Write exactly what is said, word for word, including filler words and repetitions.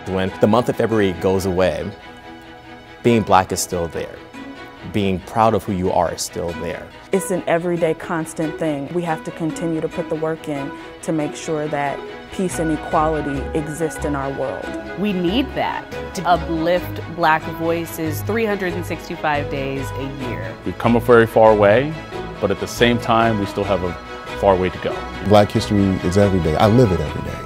When the month of February goes away, being Black is still there. Being proud of who you are is still there. It's an everyday constant thing. We have to continue to put the work in to make sure that peace and equality exist in our world. We need that to uplift Black voices three hundred sixty-five days a year. We've come a very far way, but at the same time, we still have a far way to go. Black history is every day. I live it every day.